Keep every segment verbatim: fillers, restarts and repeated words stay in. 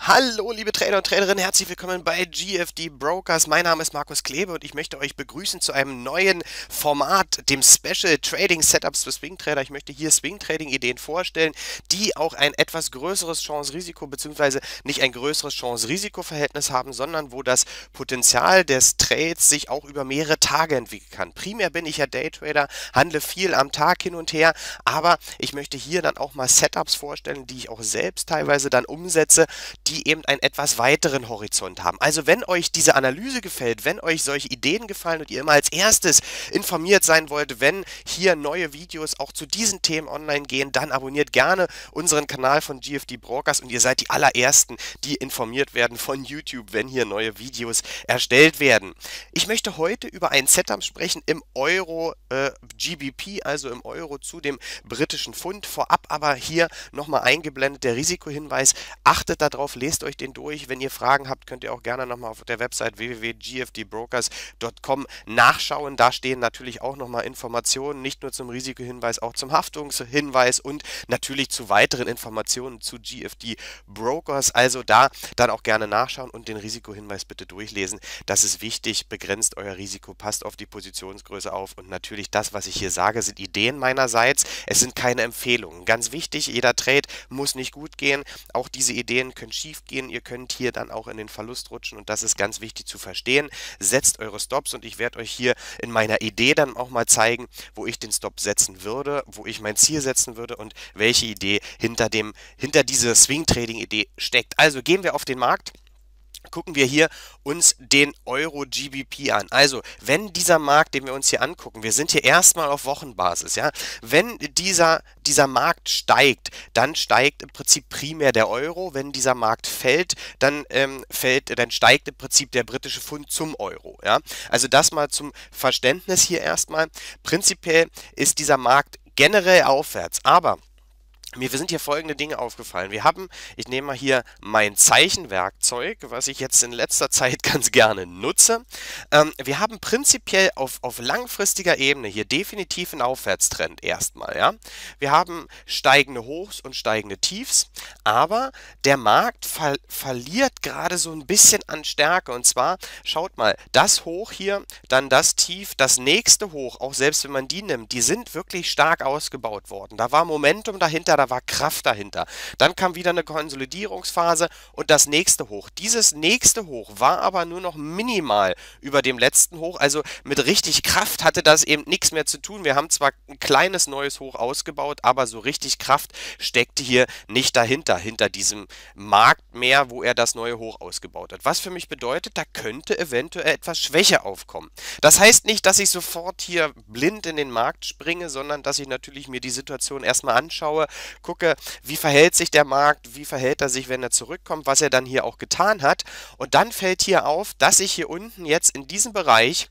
Hallo liebe Trader und Traderinnen, herzlich willkommen bei G F D Brokers. Mein Name ist Markus Klebe und ich möchte euch begrüßen zu einem neuen Format, dem Special Trading Setups für Swing Trader. Ich möchte hier Swing Trading Ideen vorstellen, die auch ein etwas größeres Chance-Risiko bzw. nicht ein größeres Chance-Risiko-Verhältnis haben, sondern wo das Potenzial des Trades sich auch über mehrere Tage entwickeln kann. Primär bin ich ja Daytrader, handle viel am Tag hin und her, aber ich möchte hier dann auch mal Setups vorstellen, die ich auch selbst teilweise dann umsetze, die eben einen etwas weiteren Horizont haben. Also wenn euch diese Analyse gefällt, wenn euch solche Ideen gefallen und ihr immer als erstes informiert sein wollt, wenn hier neue Videos auch zu diesen Themen online gehen, dann abonniert gerne unseren Kanal von G F D Brokers und ihr seid die allerersten, die informiert werden von YouTube, wenn hier neue Videos erstellt werden. Ich möchte heute über ein Setup sprechen im Euro äh, G B P, also im Euro zu dem britischen Pfund. Vorab aber hier nochmal eingeblendet der Risikohinweis. Achtet darauf, lest euch den durch. Wenn ihr Fragen habt, könnt ihr auch gerne nochmal auf der Website w w w punkt g f d brokers punkt com nachschauen. Da stehen natürlich auch nochmal Informationen, nicht nur zum Risikohinweis, auch zum Haftungshinweis und natürlich zu weiteren Informationen zu G F D Brokers. Also da dann auch gerne nachschauen und den Risikohinweis bitte durchlesen. Das ist wichtig, begrenzt euer Risiko, passt auf die Positionsgröße auf und natürlich das, was ich hier sage, sind Ideen meinerseits. Es sind keine Empfehlungen. Ganz wichtig, jeder Trade muss nicht gut gehen. Auch diese Ideen können schief gehen. Ihr könnt hier dann auch in den Verlust rutschen und das ist ganz wichtig zu verstehen. Setzt eure Stops und ich werde euch hier in meiner Idee dann auch mal zeigen, wo ich den Stop setzen würde, wo ich mein Ziel setzen würde und welche Idee hinter dem, hinter dieser Swing-Trading-Idee steckt. Also gehen wir auf den Markt. Gucken wir hier uns den Euro G B P an. Also, wenn dieser Markt, den wir uns hier angucken, wir sind hier erstmal auf Wochenbasis, ja, wenn dieser, dieser Markt steigt, dann steigt im Prinzip primär der Euro, wenn dieser Markt fällt, dann ähm, fällt, dann steigt im Prinzip der britische Pfund zum Euro, ja. Also das mal zum Verständnis hier erstmal. Prinzipiell ist dieser Markt generell aufwärts, aber mir sind hier folgende Dinge aufgefallen. Wir haben, ich nehme mal hier mein Zeichenwerkzeug, was ich jetzt in letzter Zeit ganz gerne nutze. Ähm, wir haben prinzipiell auf, auf langfristiger Ebene hier definitiv einen Aufwärtstrend erstmal. Ja? Wir haben steigende Hochs und steigende Tiefs, aber der Markt ver verliert gerade so ein bisschen an Stärke. Und zwar, schaut mal, das Hoch hier, dann das Tief, das nächste Hoch, auch selbst wenn man die nimmt, die sind wirklich stark ausgebaut worden. Da war Momentum dahinter, da war Kraft dahinter. Dann kam wieder eine Konsolidierungsphase und das nächste Hoch. Dieses nächste Hoch war aber nur noch minimal über dem letzten Hoch, also mit richtig Kraft hatte das eben nichts mehr zu tun. Wir haben zwar ein kleines neues Hoch ausgebaut, aber so richtig Kraft steckte hier nicht dahinter, hinter diesem Markt mehr, wo er das neue Hoch ausgebaut hat. Was für mich bedeutet, da könnte eventuell etwas Schwäche aufkommen. Das heißt nicht, dass ich sofort hier blind in den Markt springe, sondern dass ich natürlich mir die Situation erstmal anschaue, gucke, wie verhält sich der Markt, wie verhält er sich, wenn er zurückkommt, was er dann hier auch getan hat. Und dann fällt hier auf, dass ich hier unten jetzt in diesem Bereich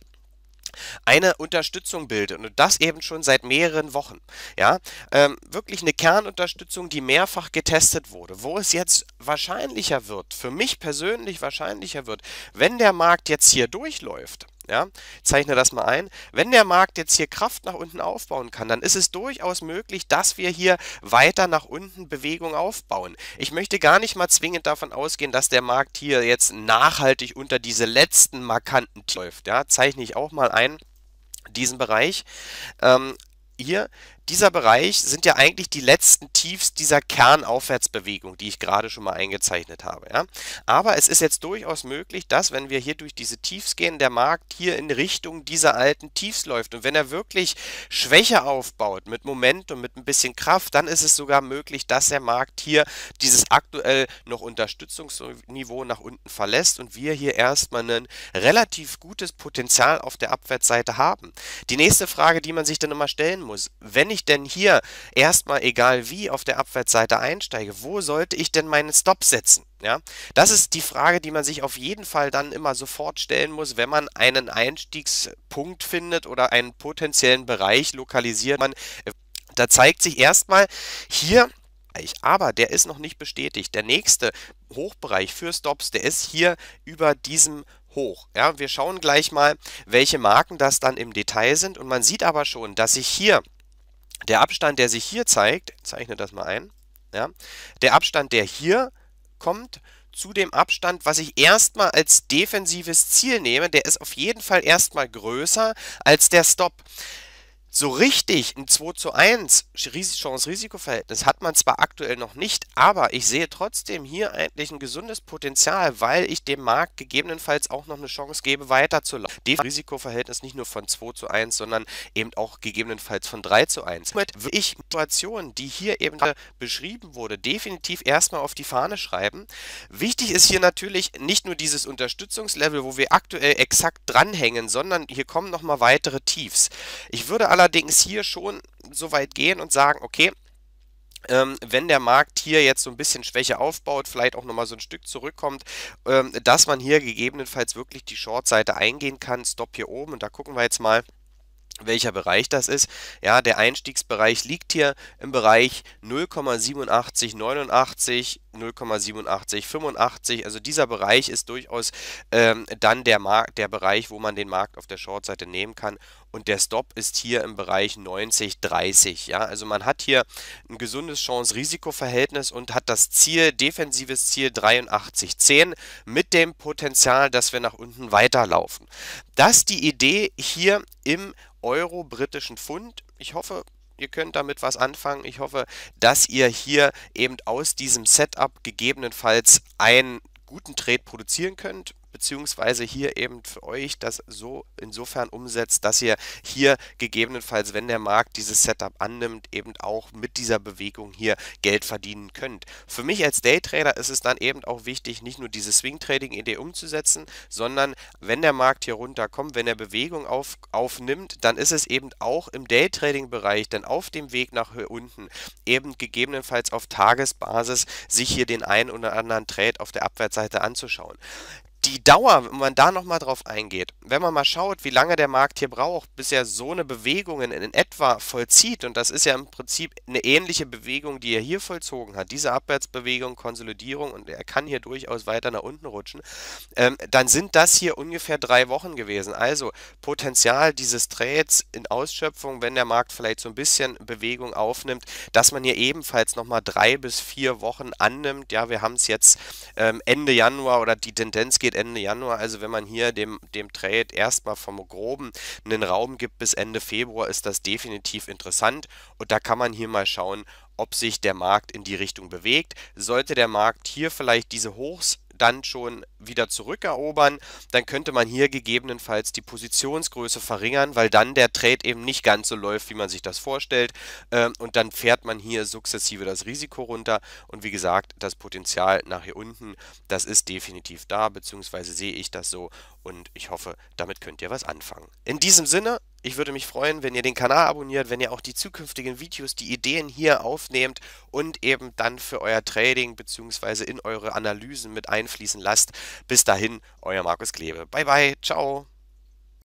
eine Unterstützung bildet und das eben schon seit mehreren Wochen. Ja, ähm, wirklich eine Kernunterstützung, die mehrfach getestet wurde, wo es jetzt wahrscheinlicher wird, für mich persönlich wahrscheinlicher wird, wenn der Markt jetzt hier durchläuft. Ja, ich zeichne das mal ein. Wenn der Markt jetzt hier Kraft nach unten aufbauen kann, dann ist es durchaus möglich, dass wir hier weiter nach unten Bewegung aufbauen. Ich möchte gar nicht mal zwingend davon ausgehen, dass der Markt hier jetzt nachhaltig unter diese letzten markanten läuft. Ja, zeichne ich auch mal ein, diesen Bereich. Ähm, hier, dieser Bereich sind ja eigentlich die letzten Tiefs dieser Kernaufwärtsbewegung, die ich gerade schon mal eingezeichnet habe. Ja? Aber es ist jetzt durchaus möglich, dass, wenn wir hier durch diese Tiefs gehen, der Markt hier in Richtung dieser alten Tiefs läuft. Und wenn er wirklich Schwäche aufbaut, mit Momentum, mit ein bisschen Kraft, dann ist es sogar möglich, dass der Markt hier dieses aktuell noch Unterstützungsniveau nach unten verlässt und wir hier erstmal ein relativ gutes Potenzial auf der Abwärtsseite haben. Die nächste Frage, die man sich dann immer stellen muss, wenn ich denn hier erstmal egal wie auf der Abwärtsseite einsteige, wo sollte ich denn meinen Stop setzen? Ja, das ist die Frage, die man sich auf jeden Fall dann immer sofort stellen muss, wenn man einen Einstiegspunkt findet oder einen potenziellen Bereich lokalisiert. Man, da zeigt sich erstmal hier, aber der ist noch nicht bestätigt. Der nächste Hochbereich für Stops, der ist hier über diesem Hoch. Ja, wir schauen gleich mal, welche Marken das dann im Detail sind und man sieht aber schon, dass sich hier der Abstand, der sich hier zeigt, ich zeichne das mal ein, ja, der Abstand, der hier kommt zu dem Abstand, was ich erstmal als defensives Ziel nehme. Der ist auf jeden Fall erstmal größer als der Stop. So richtig ein zwei zu eins Chance-Risiko-Verhältnis hat man zwar aktuell noch nicht, aber ich sehe trotzdem hier eigentlich ein gesundes Potenzial, weil ich dem Markt gegebenenfalls auch noch eine Chance gebe, weiterzulaufen. Das Risikoverhältnis nicht nur von zwei zu eins, sondern eben auch gegebenenfalls von drei zu eins. Somit würde ich Situationen, die hier eben beschrieben wurde, definitiv erstmal auf die Fahne schreiben. Wichtig ist hier natürlich nicht nur dieses Unterstützungslevel, wo wir aktuell exakt dranhängen, sondern hier kommen nochmal weitere Tiefs. Ich würde allerdings Allerdings hier schon so weit gehen und sagen, okay, ähm, wenn der Markt hier jetzt so ein bisschen Schwäche aufbaut, vielleicht auch nochmal so ein Stück zurückkommt, ähm, dass man hier gegebenenfalls wirklich die Short-Seite eingehen kann. Stop hier oben und da gucken wir jetzt mal, welcher Bereich das ist. Ja, der Einstiegsbereich liegt hier im Bereich null Komma siebenundachtzig neunundachtzig, null Komma siebenundachtzig fünfundachtzig. Also dieser Bereich ist durchaus ähm, dann der, Markt, der Bereich, wo man den Markt auf der Short-Seite nehmen kann. Und der Stop ist hier im Bereich neunzig dreißig. Ja, also man hat hier ein gesundes Chance-Risiko-Verhältnis und hat das Ziel, defensives Ziel dreiundachtzig zehn mit dem Potenzial, dass wir nach unten weiterlaufen. Das ist die Idee hier im Euro-britischen Pfund. Ich hoffe, ihr könnt damit was anfangen. Ich hoffe, dass ihr hier eben aus diesem Setup gegebenenfalls einen guten Trade produzieren könnt, beziehungsweise hier eben für euch das so insofern umsetzt, dass ihr hier gegebenenfalls, wenn der Markt dieses Setup annimmt, eben auch mit dieser Bewegung hier Geld verdienen könnt. Für mich als Daytrader ist es dann eben auch wichtig, nicht nur diese Swing-Trading-Idee umzusetzen, sondern wenn der Markt hier runterkommt, wenn er Bewegung auf, aufnimmt, dann ist es eben auch im Daytrading-Bereich, dann auf dem Weg nach hier unten, eben gegebenenfalls auf Tagesbasis sich hier den einen oder anderen Trade auf der Abwärtsseite anzuschauen. Die Dauer, wenn man da nochmal drauf eingeht, wenn man mal schaut, wie lange der Markt hier braucht, bis er so eine Bewegung in, in etwa vollzieht, und das ist ja im Prinzip eine ähnliche Bewegung, die er hier vollzogen hat, diese Abwärtsbewegung, Konsolidierung, und er kann hier durchaus weiter nach unten rutschen, ähm, dann sind das hier ungefähr drei Wochen gewesen. Also Potenzial dieses Trades in Ausschöpfung, wenn der Markt vielleicht so ein bisschen Bewegung aufnimmt, dass man hier ebenfalls nochmal drei bis vier Wochen annimmt. Ja, wir haben es jetzt ähm, Ende Januar oder die Tendenz geht Ende Januar, also wenn man hier dem, dem Trade erstmal vom Groben einen Raum gibt bis Ende Februar, ist das definitiv interessant und da kann man hier mal schauen, ob sich der Markt in die Richtung bewegt. Sollte der Markt hier vielleicht diese Hochs dann schon wieder zurückerobern, dann könnte man hier gegebenenfalls die Positionsgröße verringern, weil dann der Trade eben nicht ganz so läuft, wie man sich das vorstellt, ähm, und dann fährt man hier sukzessive das Risiko runter und wie gesagt, das Potenzial nach hier unten, das ist definitiv da, beziehungsweise sehe ich das so und ich hoffe, damit könnt ihr was anfangen. In diesem Sinne, ich würde mich freuen, wenn ihr den Kanal abonniert, wenn ihr auch die zukünftigen Videos, die Ideen hier aufnehmt und eben dann für euer Trading bzw. in eure Analysen mit einfließen lasst. Bis dahin, euer Markus Klebe. Bye bye, ciao.